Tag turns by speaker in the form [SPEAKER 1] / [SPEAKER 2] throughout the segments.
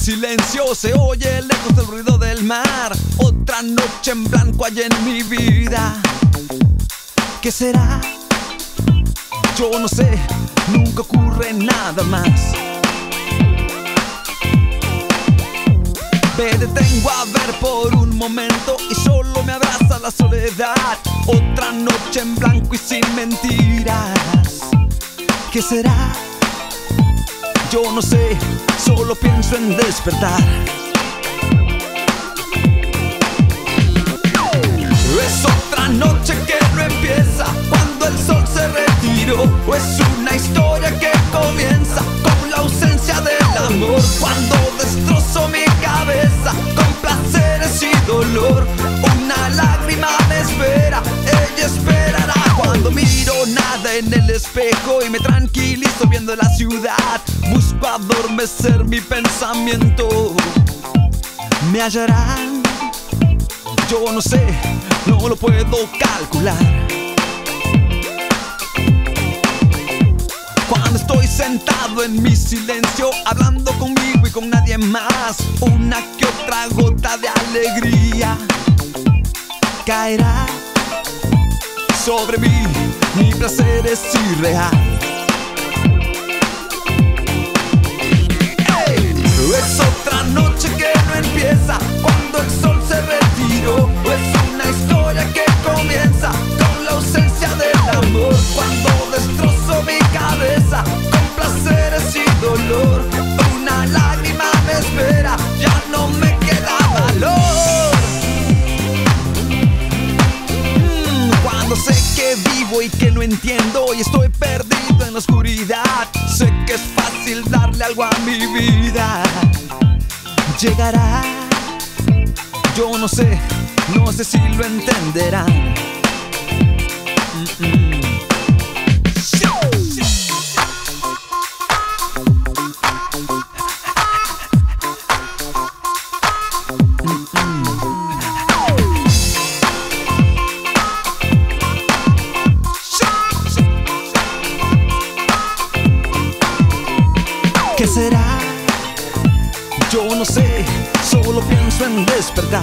[SPEAKER 1] silencio se oye lejos del ruido del mar. Otra noche en blanco hay en mi vida. ¿Qué será? Yo no sé, nunca ocurre nada más. Me detengo a ver por un momento y solo me abraza la soledad. Otra noche en blanco y sin mentiras. ¿Qué será? Yo no sé, solo pienso en despertar. Es otra noche que no empieza cuando el sol se retiró. Es una historia que comienza con la ausencia del amor. Cuando destrozo mi cabeza con placeres y dolor. Una lágrima me espera, ella esperará. Cuando miro nada en el espejo y me tranquilizo viendo la ciudad, busco adormecer mi pensamiento. Me hallarán. Yo no sé, no lo puedo calcular. Cuando estoy sentado en mi silencio, hablando conmigo y con nadie más, una que otra gota de alegría caerá sobre mí. Mi placer es irreal. Es otra noche que no empieza cuando el sol se retiró. Es una historia que comienza con la ausencia del amor. Cuando destrozo mi cabeza con placeres y dolor. Una lágrima me espera, ya no me queda valor. Cuando sé que vivo y que no entiendo y estoy perdido en la oscuridad, sé que es fácil darle algo a mi vida. Llegará, yo no sé si lo entenderán. ¿Qué será? Yo no sé, solo pienso en despertar.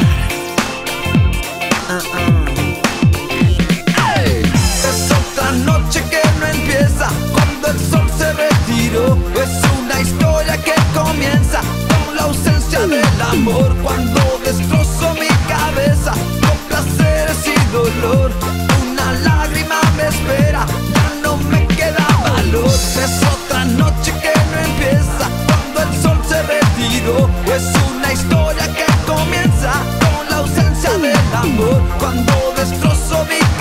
[SPEAKER 1] Es otra noche que no empieza cuando el sol se retiró. Es una historia que comienza con la ausencia del amor. Cuando destrozo mi cabeza con placeres y dolor. Una lágrima me espera, ya no me queda valor. Es otra noche que no empieza cuando el sol se retiró. Es una historia que comienza con la ausencia del amor. Cuando destrozo mi